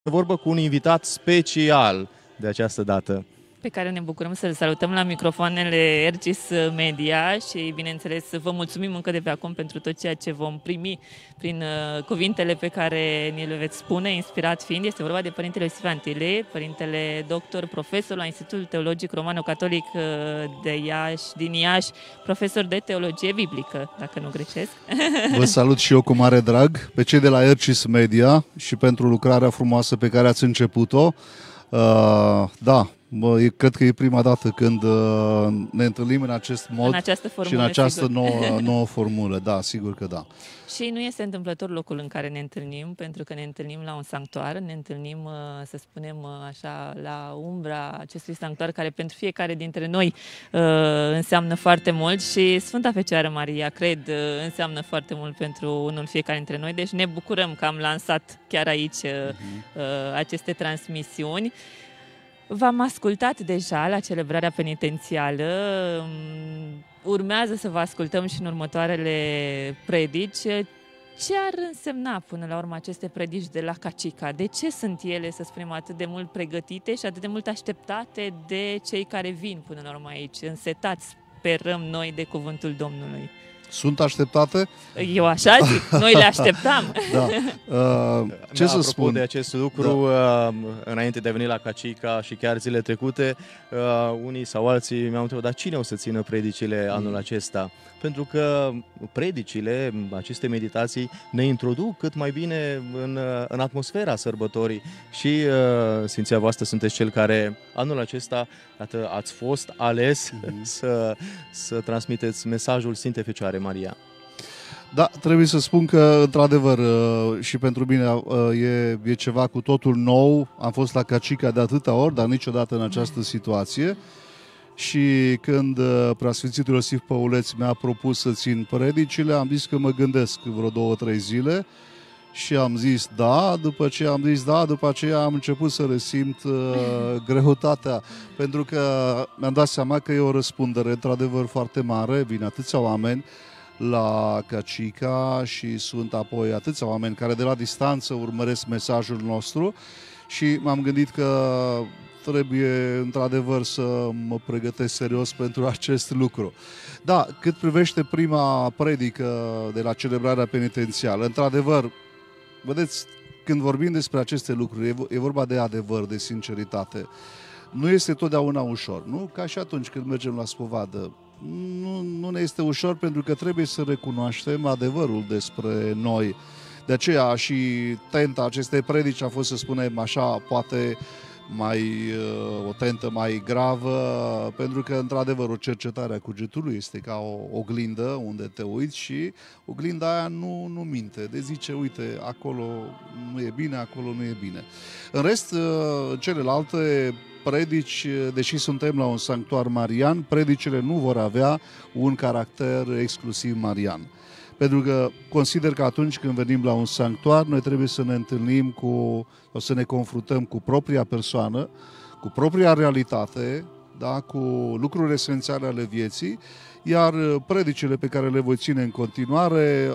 Vorbă cu un invitat special de această dată. Pe care ne bucurăm să-l salutăm la microfoanele Ercis Media și, bineînțeles, vă mulțumim încă de pe acum pentru tot ceea ce vom primi prin cuvintele pe care ni le veți spune, inspirat fiind. Este vorba de Părintele Iosif Antile, Părintele doctor, profesor la Institutul Teologic Romano-Catolic din Iași, profesor de teologie biblică, dacă nu greșesc. Vă salut și eu cu mare drag pe cei de la Ercis Media și pentru lucrarea frumoasă pe care ați început-o. Cred că e prima dată când ne întâlnim în acest mod în această formulă, și în această nouă formulă. Da, sigur că da. Și nu este întâmplător locul în care ne întâlnim, pentru că ne întâlnim la un sanctuar, ne întâlnim, să spunem așa, la umbra acestui sanctuar care pentru fiecare dintre noi înseamnă foarte mult și Sfânta Fecioară Maria, cred, înseamnă foarte mult pentru unul fiecare dintre noi, deci ne bucurăm că am lansat chiar aici aceste transmisiuni. V-am ascultat deja la celebrarea penitențială, urmează să vă ascultăm și în următoarele predici. Ce ar însemna până la urmă aceste predici de la Cacica? De ce sunt ele, să spunem, atât de mult pregătite și atât de mult așteptate de cei care vin până la urmă aici, însetați, sperăm noi, de cuvântul Domnului? Sunt așteptate? Eu așa zic, noi le așteptam. Da. Ce să spun? De acest lucru, înainte de a veni la Cacica și chiar zile trecute, unii sau alții mi-au întrebat, dar cine o să țină predicile anul acesta? Pentru că predicile, aceste meditații, ne introduc cât mai bine în atmosfera sărbătorii și Sfinția voastră sunteți cel care anul acesta ați fost ales să transmiteți mesajul Sfintei Fecioare Maria. Da, trebuie să spun că, într-adevăr, și pentru mine e ceva cu totul nou. Am fost la Cacica de atâtea ori, dar niciodată în această situație. Și când Preasfințitul Iosif Păuleț mi-a propus să țin predicile, am zis că mă gândesc vreo 2-3 zile și am zis da. După ce am zis da, după aceea am început să resimt greutatea, pentru că mi-am dat seama că e o răspundere într-adevăr foarte mare, vin atâția oameni la Cacica și sunt apoi atâția oameni care de la distanță urmăresc mesajul nostru și m-am gândit că trebuie într-adevăr să mă pregătesc serios pentru acest lucru. Da, cât privește prima predică de la celebrarea penitențială, într-adevăr, vedeți, când vorbim despre aceste lucruri, e vorba de adevăr, de sinceritate. Nu este totdeauna ușor, nu? Ca și atunci când mergem la spovadă. Nu ne este ușor pentru că trebuie să recunoaștem adevărul despre noi. De aceea și tenta acestei predici a fost, să spunem așa, poate o tentă mai gravă, pentru că, într-adevăr, o cercetare a cugetului este ca o oglindă unde te uiți și oglinda aia nu minte. De zice, uite, acolo nu e bine, acolo nu e bine. În rest, celelalte predici, deși suntem la un sanctuar marian, predicile nu vor avea un caracter exclusiv marian. Pentru că consider că atunci când venim la un sanctuar, noi trebuie să ne întâlnim sau să ne confruntăm cu propria persoană, cu propria realitate, da, cu lucruri esențiale ale vieții, iar predicile pe care le voi ține în continuare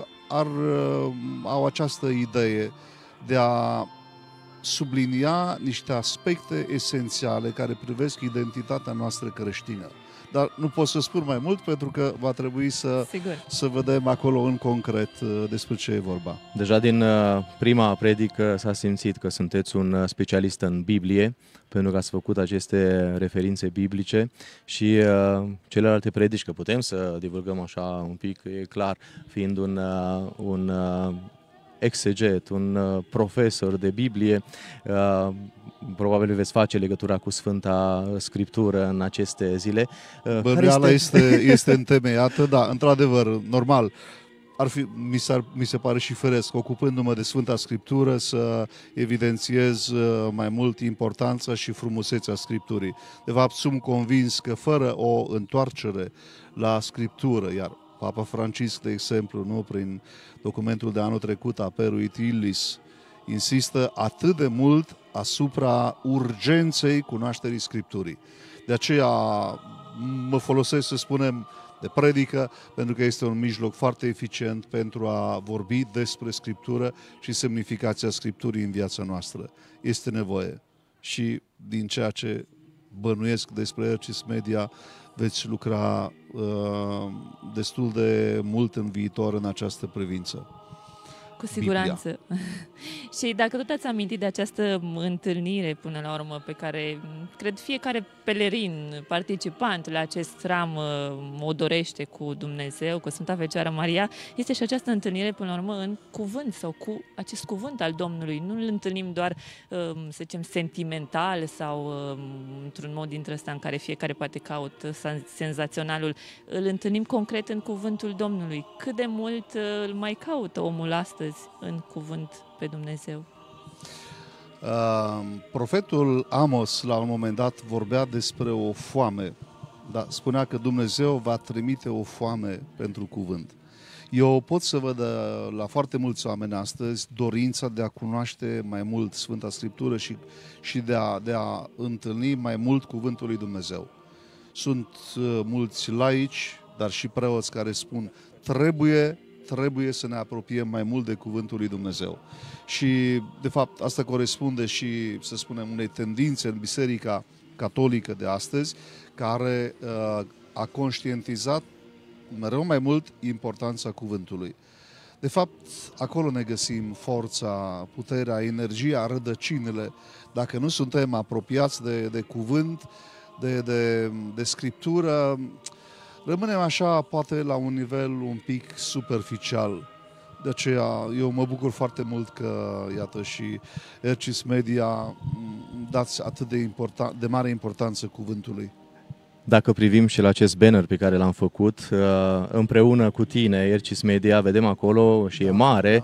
au această idee de a sublinia niște aspecte esențiale care privesc identitatea noastră creștină. Dar nu pot să spun mai mult pentru că va trebui să vedem acolo în concret despre ce e vorba. Deja din prima predică s-a simțit că sunteți un specialist în Biblie, pentru că ați făcut aceste referințe biblice și celelalte predici, că putem să divulgăm așa un pic, e clar, fiind un exeget, un profesor de Biblie, probabil veți face legătura cu Sfânta Scriptură în aceste zile. Bănuiala este întemeiată, da, într-adevăr, normal. Mi se pare și firesc, ocupându-mă de Sfânta Scriptură, să evidențiez mai mult importanța și frumusețea Scripturii. De fapt, sunt convins că fără o întoarcere la Scriptură, iar Papa Francisc, de exemplu, nu, prin documentul de anul trecut, Aperuit Illis, insistă atât de mult asupra urgenței cunoașterii Scripturii. De aceea mă folosesc, să spunem, de predică, pentru că este un mijloc foarte eficient pentru a vorbi despre Scriptură și semnificația Scripturii în viața noastră. Este nevoie. Și din ceea ce bănuiesc despre Ercis Media, veți lucra destul de mult în viitor în această privință. Cu siguranță. Și dacă tot ați amintit de această întâlnire până la urmă pe care cred fiecare pelerin, participant la acest ram o dorește cu Dumnezeu, cu Sfânta Fecioară Maria, este și această întâlnire până la urmă în cuvânt sau cu acest cuvânt al Domnului. Nu îl întâlnim doar, să zicem, sentimental sau într-un mod dintre ăsta în care fiecare poate caută senzaționalul. Îl întâlnim concret în cuvântul Domnului. Cât de mult îl mai caută omul astăzi în cuvânt pe Dumnezeu? Profetul Amos la un moment dat vorbea despre o foame, dar spunea că Dumnezeu va trimite o foame pentru cuvânt. Eu pot să văd la foarte mulți oameni astăzi dorința de a cunoaște mai mult Sfânta Scriptură și de a întâlni mai mult cuvântul lui Dumnezeu. Sunt mulți laici, dar și preoți care spun trebuie să ne apropiem mai mult de cuvântul lui Dumnezeu. Și, de fapt, asta corespunde și, să spunem, unei tendințe în Biserica Catolică de astăzi, care a conștientizat mereu mai mult importanța cuvântului. De fapt, acolo ne găsim forța, puterea, energia, rădăcinile. Dacă nu suntem apropiați de cuvânt, de Scriptură, rămânem așa, poate, la un nivel un pic superficial. De aceea, eu mă bucur foarte mult că, iată, și Ercis Media dați atât de mare importanță cuvântului. Dacă privim și la acest banner pe care l-am făcut, împreună cu tine, Ercis Media, vedem acolo și e mare,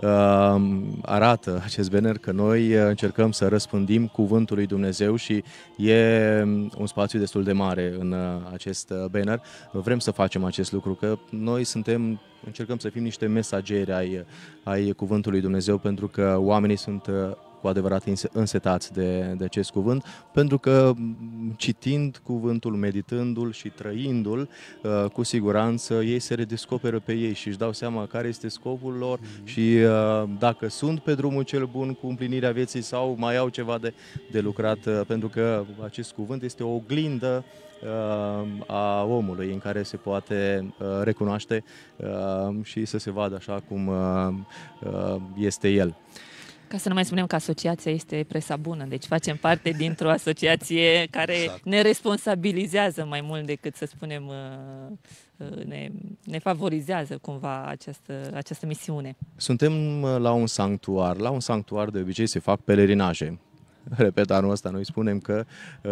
arată acest banner că noi încercăm să răspândim cuvântul lui Dumnezeu și e un spațiu destul de mare în acest banner. Vrem să facem acest lucru, că noi încercăm să fim niște mesageri ai cuvântului Dumnezeu, pentru că oamenii sunt cu adevărat însetați de acest cuvânt, pentru că citind cuvântul, meditându-l și trăindu-l, cu siguranță ei se redescoperă pe ei și își dau seama care este scopul lor și dacă sunt pe drumul cel bun cu împlinirea vieții sau mai au ceva de lucrat, pentru că acest cuvânt este o oglindă a omului în care se poate recunoaște și să se vadă așa cum este el. Ca să nu mai spunem că asociația este Presa Bună, deci facem parte dintr-o asociație care ne responsabilizează mai mult decât, să spunem, ne favorizează cumva această misiune. Suntem la un sanctuar. La un sanctuar de obicei se fac pelerinaje. Repet, anul ăsta noi spunem că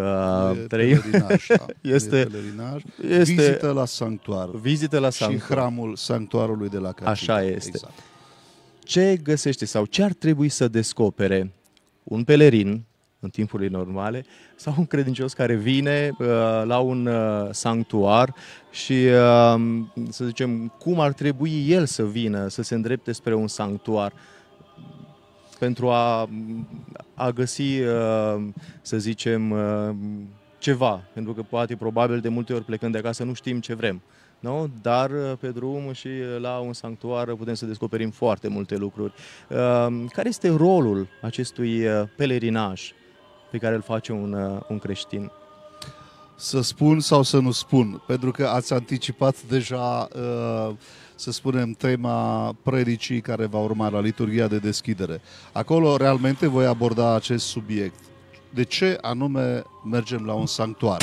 este vizită la sanctuar. Vizită la sanctuar. Și hramul sanctuarului de la Cacica. Așa este. Exact. Ce găsește sau ce ar trebui să descopere un pelerin în timpurile normale sau un credincios care vine la un sanctuar și, să zicem, cum ar trebui el să vină, să se îndrepte spre un sanctuar pentru a găsi, să zicem, ceva, pentru că poate, probabil, de multe ori plecând de acasă nu știm ce vrem. No? Dar pe drum și la un sanctuar putem să descoperim foarte multe lucruri. Care este rolul acestui pelerinaj pe care îl face un creștin? Să spun sau să nu spun? Pentru că ați anticipat deja, să spunem, tema predicii care va urma la liturghia de deschidere. Acolo realmente voi aborda acest subiect. De ce anume mergem la un sanctuar?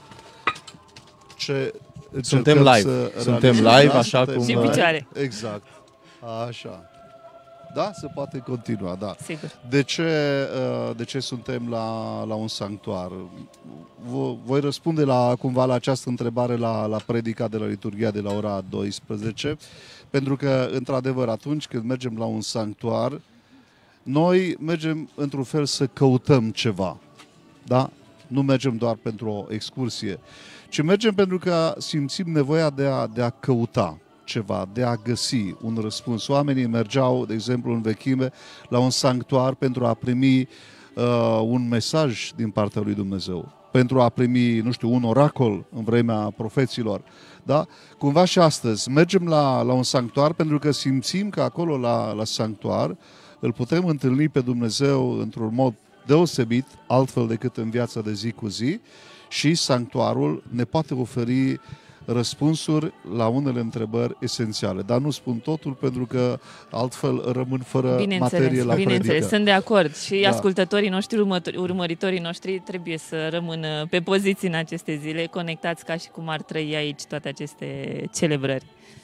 Suntem live, așa cum... Și în picioare. Exact. Așa. Da, se poate continua, da. Sigur. De ce suntem la un sanctuar? Voi răspunde cumva la această întrebare la predica de la liturghia de la ora 12, pentru că, într-adevăr, atunci când mergem la un sanctuar, noi mergem, într-un fel, să căutăm ceva. Da? Nu mergem doar pentru o excursie, ci mergem pentru că simțim nevoia de a căuta ceva, de a găsi un răspuns. Oamenii mergeau, de exemplu, în vechime, la un sanctuar pentru a primi un mesaj din partea lui Dumnezeu. pentru a primi, nu știu, un oracol în vremea profeților. Da? Cumva și astăzi mergem la un sanctuar pentru că simțim că acolo la sanctuar îl putem întâlni pe Dumnezeu într-un mod deosebit, altfel decât în viața de zi cu zi, și sanctuarul ne poate oferi răspunsuri la unele întrebări esențiale. Dar nu spun totul pentru că altfel rămân fără materie la predică. Sunt de acord. Și ascultătorii noștri, urmăritorii noștri trebuie să rămână pe poziții în aceste zile, conectați ca și cum ar trăi aici toate aceste celebrări.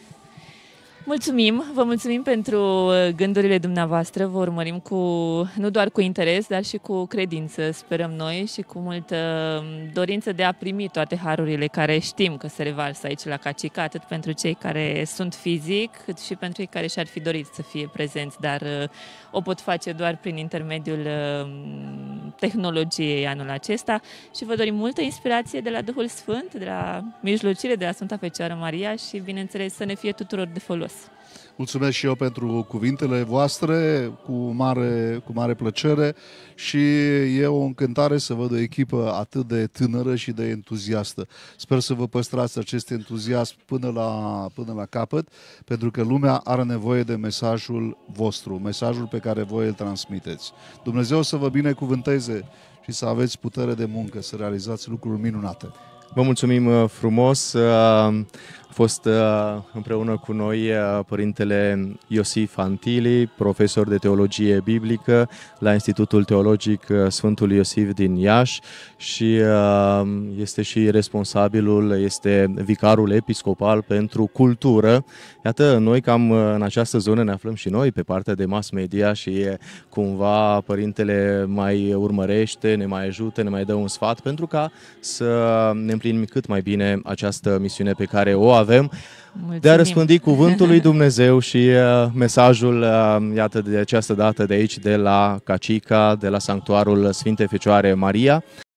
Mulțumim, vă mulțumim pentru gândurile dumneavoastră, vă urmărim nu doar cu interes, dar și cu credință, sperăm noi, și cu multă dorință de a primi toate harurile care știm că se revarsă aici la Cacica, atât pentru cei care sunt fizic, cât și pentru cei care și-ar fi dorit să fie prezenți, dar o pot face doar prin intermediul tehnologiei anul acesta, și vă dorim multă inspirație de la Duhul Sfânt, de la mijlocire, de la Sfânta Fecioară Maria, și bineînțeles să ne fie tuturor de folos. Mulțumesc și eu pentru cuvintele voastre, cu mare plăcere, și e o încântare să văd o echipă atât de tânără și de entuziastă. Sper să vă păstrați acest entuziasm până la capăt, pentru că lumea are nevoie de mesajul vostru, mesajul pe care voi îl transmiteți. Dumnezeu să vă binecuvânteze și să aveți putere de muncă, să realizați lucruri minunate. Vă mulțumim frumos. A fost împreună cu noi părintele Iosif Antili, profesor de teologie biblică la Institutul Teologic Sfântul Iosif din Iași, și este și responsabilul, este vicarul episcopal pentru cultură. Iată, noi cam în această zonă ne aflăm și noi, pe partea de mass media, și cumva părintele mai urmărește, ne mai ajută, ne mai dă un sfat pentru ca să ne împlinim cât mai bine această misiune pe care o avem. Mulțumim. De a răspândi cuvântul lui Dumnezeu și mesajul, iată, de această dată de aici, de la Cacica, de la Sanctuarul Sfintei Fecioare Maria.